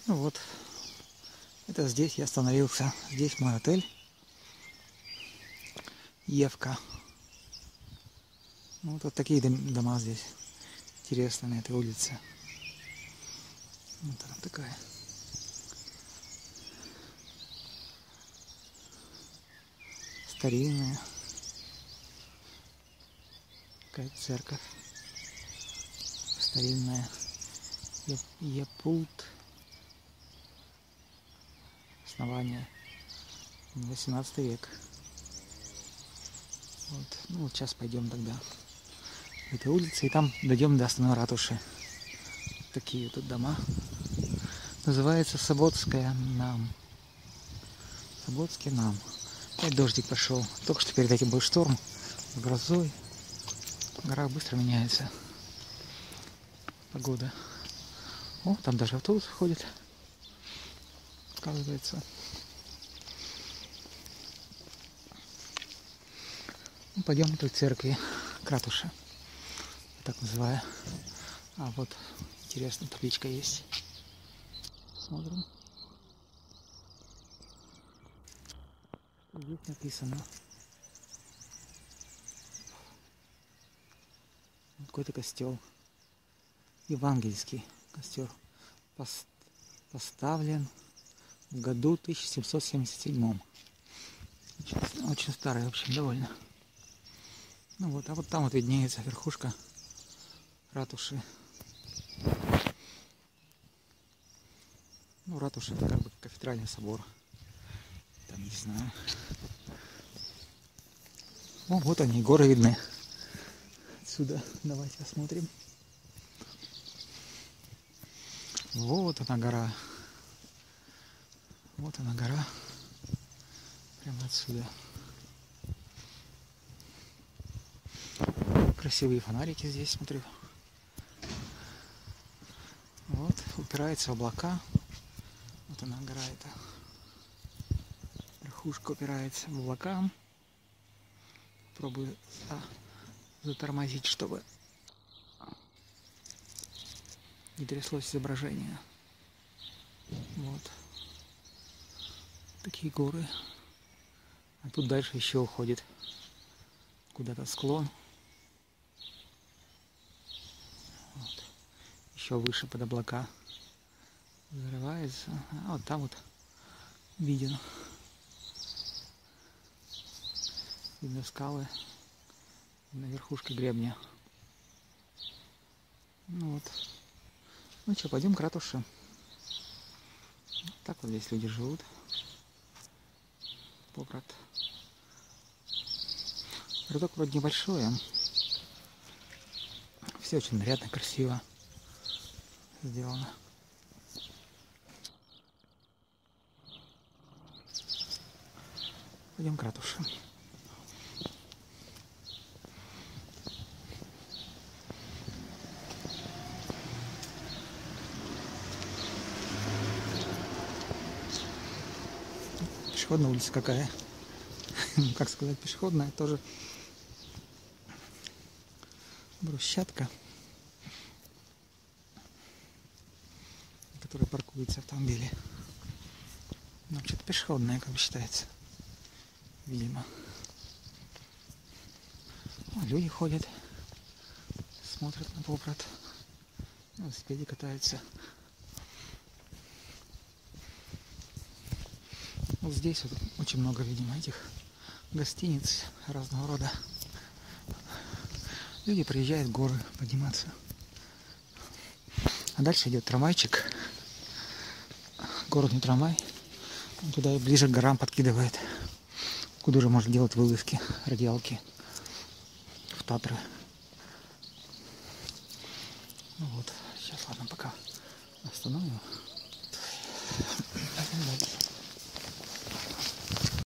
Ну вот, это здесь я остановился. Здесь мой отель. Евка. Ну, вот такие дома здесь. Интересно на этой улице. Вот она такая. Старинная. Какая церковь. Старинная. Япулт. Основание. 18 век. Вот. Ну вот сейчас пойдем тогда в этой улице, и там дойдем до основной ратуши. Такие тут дома. Называется Соботская нам. Соботский нам. Опять дождик пошел. Только что перед этим был шторм с грозой. Гора быстро меняется. Погода. О, там даже автобус ходит. Оказывается. Ну, пойдем к той церкви, к ратуше. Так называю. А вот интересная табличка есть. Смотрим. Здесь написано. Какой-то костел. Евангельский костер. Поставлен в году 1777. Очень старый, в общем, довольно. Ну вот, а вот там вот виднеется верхушка ратуши. Ну, ратуша — это как бы кафедральный собор. Там, не знаю. О, вот они, горы видны. Отсюда давайте осмотрим. Вот она гора. Вот она гора. Прямо отсюда. Красивые фонарики здесь, смотрю. Вот, упирается в облака. Вот она гора эта. Верхушка упирается в облака. Пробую затормозить, чтобы не тряслось изображение. Вот. Такие горы. А тут дальше еще уходит куда-то склон. Вот. Еще выше под облака взрывается. А вот там вот видно скалы на верхушке гребня. Ну вот. Ну что, пойдем к ратуше. Так вот здесь люди живут. Город. Городок вроде небольшой, а все очень нарядно, красиво сделано. Пойдем к ратуше. Пешеходная улица какая. Как сказать, пешеходная, тоже брусчатка, на которой паркуются автомобили. Но что-то пешеходная, как бы считается, видимо. О, люди ходят, смотрят на поворот, на велосипеде катаются. Вот здесь вот очень много, видимо, этих гостиниц разного рода. Люди приезжают в горы подниматься. А дальше идет трамвайчик. Городный трамвай. Он туда и ближе к горам подкидывает. Куда уже можно делать вылазки, радиалки. В Татры. Ну вот. Сейчас, ладно, пока остановим. Пойдем дальше.